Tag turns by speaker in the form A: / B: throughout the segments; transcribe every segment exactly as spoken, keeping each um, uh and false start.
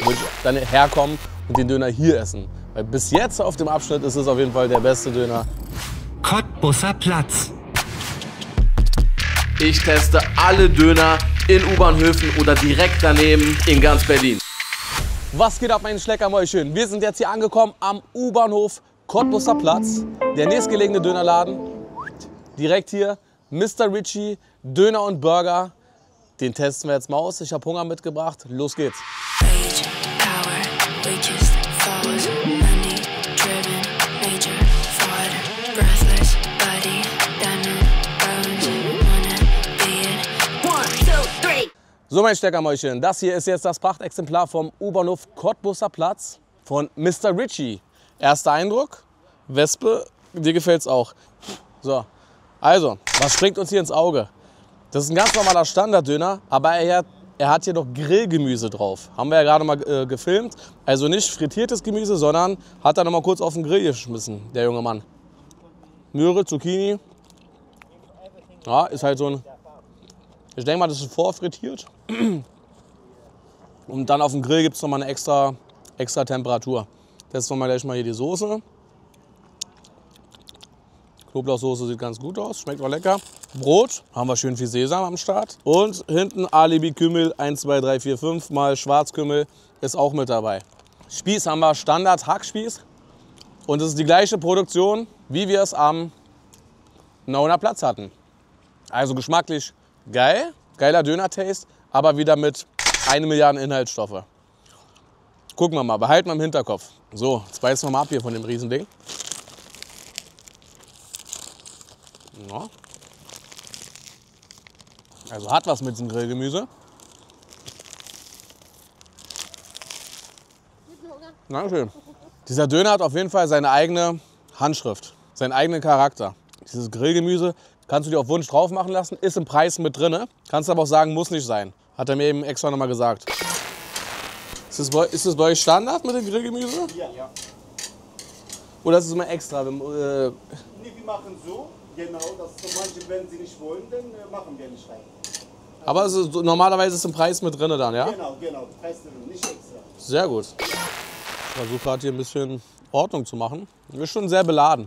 A: würde ich dann herkommen und den Döner hier essen. Weil bis jetzt auf dem Abschnitt ist es auf jeden Fall der beste Döner.
B: Cottbusser Platz.
A: Ich teste alle Döner in U-Bahnhöfen oder direkt daneben in ganz Berlin. Was geht ab, meine Schleckermäulchen? Wir sind jetzt hier angekommen am U-Bahnhof Cottbusser Platz. Der nächstgelegene Dönerladen. Direkt hier, Mister Richie, Döner und Burger. Den testen wir jetzt mal aus. Ich habe Hunger mitgebracht. Los geht's. So, mein Steckermäulchen, das hier ist jetzt das Prachtexemplar vom U-Bahnhof Cottbusser Platz von Mister Richie. Erster Eindruck, Wespe, dir gefällt's auch. So, also, was springt uns hier ins Auge? Das ist ein ganz normaler Standarddöner, aber er hat, er hat hier noch Grillgemüse drauf. Haben wir ja gerade mal äh, gefilmt. Also nicht frittiertes Gemüse, sondern hat er noch mal kurz auf den Grill geschmissen, der junge Mann. Möhre, Zucchini. Ja, ist halt so ein... Ich denke mal, das ist vorfrittiert. Und dann auf dem Grill gibt es nochmal eine extra, extra Temperatur. Testen wir mal gleich mal hier die Soße. Knoblauchsoße sieht ganz gut aus, schmeckt auch lecker. Brot, haben wir schön viel Sesam am Start. Und hinten Alibi-Kümmel, eins, zwei, drei, vier, fünf mal Schwarzkümmel ist auch mit dabei. Spieß haben wir Standard-Hackspieß. Und es ist die gleiche Produktion, wie wir es am Nauener Platz hatten. Also geschmacklich geil, geiler Döner-Taste, aber wieder mit eine Milliarde Inhaltsstoffe. Gucken wir mal, behalten wir im Hinterkopf. So, jetzt beißen wir mal ab hier von dem Riesending. Ja. Also hat was mit diesem Grillgemüse. Dankeschön. Dieser Döner hat auf jeden Fall seine eigene Handschrift, seinen eigenen Charakter. Dieses Grillgemüse kannst du dir auf Wunsch drauf machen lassen, ist im Preis mit drin. Kannst aber auch sagen, muss nicht sein. Hat er mir eben extra nochmal gesagt. Ist das, bei, ist das bei euch Standard mit dem Grillgemüse?
C: Ja. ja.
A: Oder ist es immer extra? Wenn, äh
C: nee, wir machen so, genau, dass manche, wenn sie nicht wollen, dann äh, machen wir nicht rein. Also
A: aber es ist, normalerweise ist im Preis mit drin dann, ja?
C: Genau, genau, Preis drin, nicht extra.
A: Sehr gut. Ich versuche gerade hier ein bisschen Ordnung zu machen. Ist schon sehr beladen.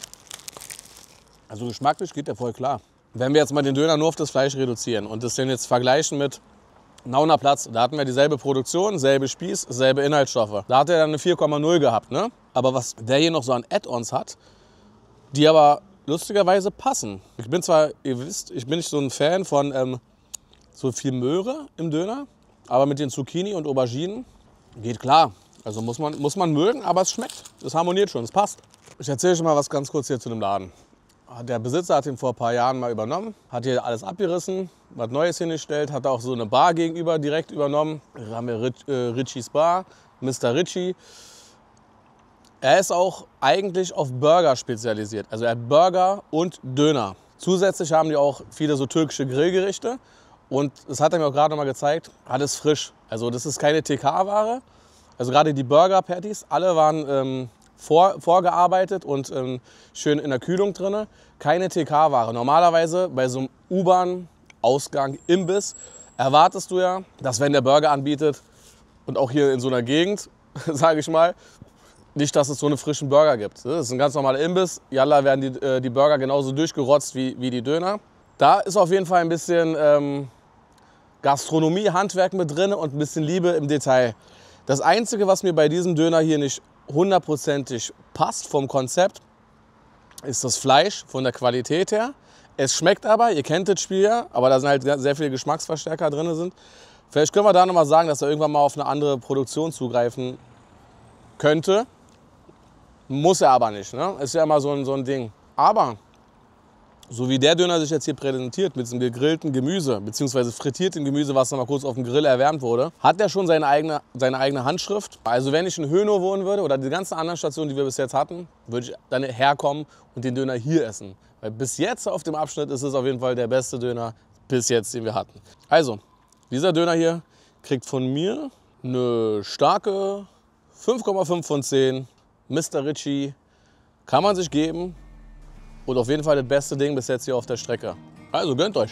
A: Also geschmacklich geht der voll klar. Wenn wir jetzt mal den Döner nur auf das Fleisch reduzieren und das den jetzt vergleichen mit Nauener Platz, da hatten wir dieselbe Produktion, selbe Spieß, selbe Inhaltsstoffe. Da hat er dann eine vier Komma null gehabt, ne? Aber was der hier noch so an Add-ons hat, die aber lustigerweise passen. Ich bin zwar, ihr wisst, ich bin nicht so ein Fan von ähm, so viel Möhre im Döner, aber mit den Zucchini und Auberginen geht klar. Also muss man, muss man mögen, aber es schmeckt. Es harmoniert schon, es passt. Ich erzähle schon mal was ganz kurz hier zu dem Laden. Der Besitzer hat ihn vor ein paar Jahren mal übernommen, hat hier alles abgerissen, was Neues hingestellt, hat auch so eine Bar gegenüber direkt übernommen. Da haben wir Rich, äh, Richies Bar, Mister Richie. Er ist auch eigentlich auf Burger spezialisiert, also er hat Burger und Döner. Zusätzlich haben die auch viele so türkische Grillgerichte und das hat er mir auch gerade noch mal gezeigt, alles frisch. Also das ist keine T K-Ware, also gerade die Burger-Patties, alle waren ähm, Vor, vorgearbeitet und ähm, schön in der Kühlung drin. Keine T K-Ware. Normalerweise bei so einem U-Bahn-Ausgang, Imbiss, erwartest du ja, dass wenn der Burger anbietet und auch hier in so einer Gegend, sage ich mal, nicht, dass es so einen frischen Burger gibt. Das ist ein ganz normaler Imbiss. Yalla werden die, äh, die Burger genauso durchgerotzt wie, wie die Döner. Da ist auf jeden Fall ein bisschen ähm, Gastronomie, Handwerk mit drin und ein bisschen Liebe im Detail. Das Einzige, was mir bei diesem Döner hier nicht hundertprozentig passt vom Konzept, ist das Fleisch von der Qualität her. Es schmeckt aber, ihr kennt das Spiel ja, aber da sind halt sehr viele Geschmacksverstärker drin sind. Vielleicht können wir da noch mal sagen, dass er irgendwann mal auf eine andere Produktion zugreifen könnte. Muss er aber nicht, ne? Ist ja immer so ein, so ein Ding. Aber so wie der Döner sich jetzt hier präsentiert mit diesem gegrillten Gemüse, beziehungsweise frittierten Gemüse, was noch mal kurz auf dem Grill erwärmt wurde, hat er schon seine eigene, seine eigene Handschrift. Also wenn ich in Hönow wohnen würde oder die ganzen anderen Stationen, die wir bis jetzt hatten, würde ich dann herkommen und den Döner hier essen. Weil bis jetzt auf dem Abschnitt ist es auf jeden Fall der beste Döner bis jetzt, den wir hatten. Also, dieser Döner hier kriegt von mir eine starke fünf Komma fünf von zehn. Mister Richie kann man sich geben. Und auf jeden Fall das beste Ding bis jetzt hier auf der Strecke. Also gönnt euch.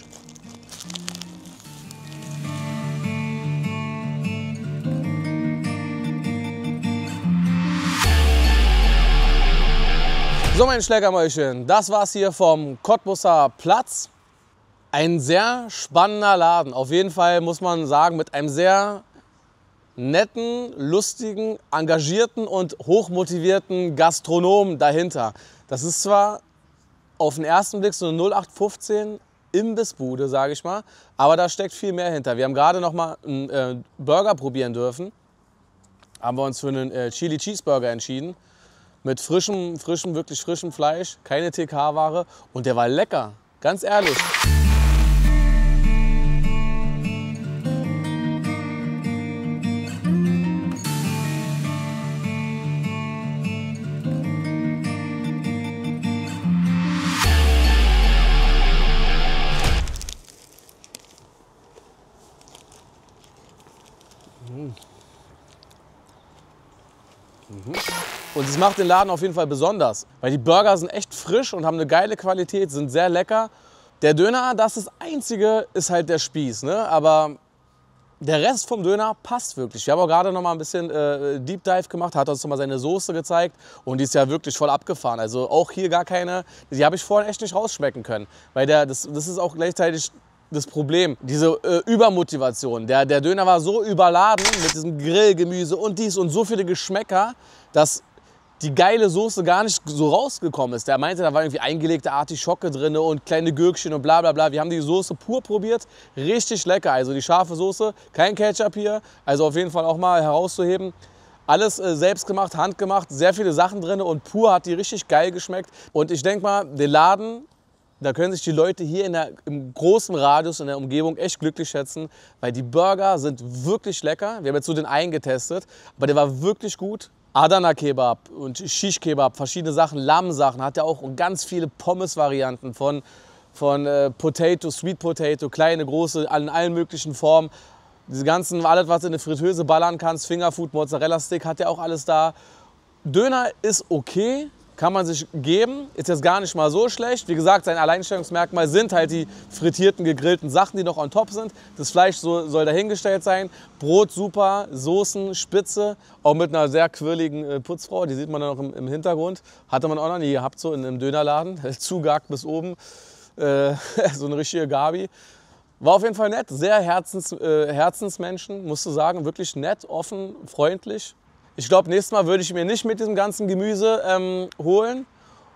A: So, meine Schleckermäulchen, das war's hier vom Cottbuser Platz. Ein sehr spannender Laden. Auf jeden Fall muss man sagen, mit einem sehr netten, lustigen, engagierten und hochmotivierten Gastronomen dahinter. Das ist zwar auf den ersten Blick so eine null acht fünfzehn Imbissbude, sage ich mal, aber da steckt viel mehr hinter. Wir haben gerade noch mal einen äh, Burger probieren dürfen. Haben wir uns für einen äh, Chili Cheeseburger entschieden. Mit frischem, frischem, wirklich frischem Fleisch, keine T K-Ware und der war lecker, ganz ehrlich. Und es macht den Laden auf jeden Fall besonders, weil die Burger sind echt frisch und haben eine geile Qualität, sind sehr lecker. Der Döner, das ist das Einzige, ist halt der Spieß, ne? Aber der Rest vom Döner passt wirklich. Wir haben auch gerade noch mal ein bisschen äh, Deep Dive gemacht, hat uns noch mal seine Soße gezeigt und die ist ja wirklich voll abgefahren. Also auch hier gar keine, die habe ich vorhin echt nicht rausschmecken können, weil der, das, das ist auch gleichzeitig das Problem, diese äh, Übermotivation. Der, der Döner war so überladen mit diesem Grillgemüse und dies und so viele Geschmäcker, dass die geile Soße gar nicht so rausgekommen ist. Der meinte, da war irgendwie eingelegte Artischocke drin und kleine Gürkchen und bla bla bla. Wir haben die Soße pur probiert, richtig lecker. Also die scharfe Soße, kein Ketchup hier, also auf jeden Fall auch mal herauszuheben. Alles äh, selbst gemacht, handgemacht, sehr viele Sachen drin und pur hat die richtig geil geschmeckt. Und ich denke mal, den Laden, da können sich die Leute hier in der, im großen Radius, in der Umgebung echt glücklich schätzen, weil die Burger sind wirklich lecker. Wir haben jetzt so den einen getestet, aber der war wirklich gut. Adana Kebab und Shish Kebab, verschiedene Sachen, Lammsachen, hat ja auch ganz viele Pommes-Varianten von, von äh, Potato, Sweet Potato, kleine, große, in allen möglichen Formen. Diese ganzen, alles was in eine Fritteuse ballern kannst, Fingerfood, Mozzarella Stick, hat ja auch alles da. Döner ist okay, kann man sich geben, ist jetzt gar nicht mal so schlecht. Wie gesagt, sein Alleinstellungsmerkmal sind halt die frittierten, gegrillten Sachen, die noch on top sind. Das Fleisch so, soll dahingestellt sein. Brot super, Soßen spitze, auch mit einer sehr quirligen äh, Putzfrau, die sieht man dann noch im, im Hintergrund. Hatte man auch noch nie gehabt, so in einem Dönerladen, zugehackt bis oben, äh, so eine richtige Gabi. War auf jeden Fall nett, sehr Herzens, äh, Herzensmenschen, musst du sagen, wirklich nett, offen, freundlich. Ich glaube, nächstes Mal würde ich mir nicht mit diesem ganzen Gemüse ähm, holen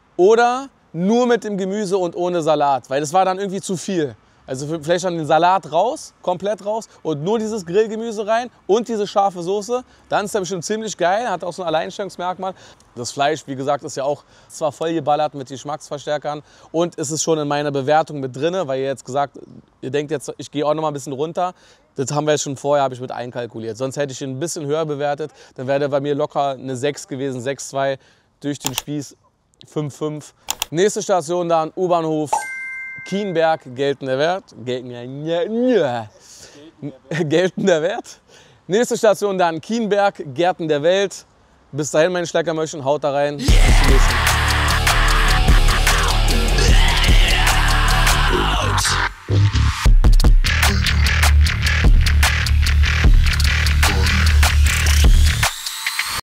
A: oder nur mit dem Gemüse und ohne Salat, weil das war dann irgendwie zu viel. Also vielleicht dann den Salat raus, komplett raus und nur dieses Grillgemüse rein und diese scharfe Soße. Dann ist der bestimmt ziemlich geil, hat auch so ein Alleinstellungsmerkmal. Das Fleisch, wie gesagt, ist ja auch zwar voll geballert mit Geschmacksverstärkern und es ist schon in meiner Bewertung mit drin, weil ihr jetzt gesagt, ihr denkt jetzt, ich gehe auch noch mal ein bisschen runter. Das haben wir jetzt schon vorher, habe ich mit einkalkuliert. Sonst hätte ich ihn ein bisschen höher bewertet, dann wäre der bei mir locker eine sechs gewesen, sechs Komma zwei durch den Spieß, fünf Komma fünf. Nächste Station dann U-Bahnhof Kienberg, geltender Wert. Geltender Wert. Nächste Station dann Kienberg, Gärten der Welt. Bis dahin, meine Schleckermöchen, haut da rein. Bis zum nächsten Mal.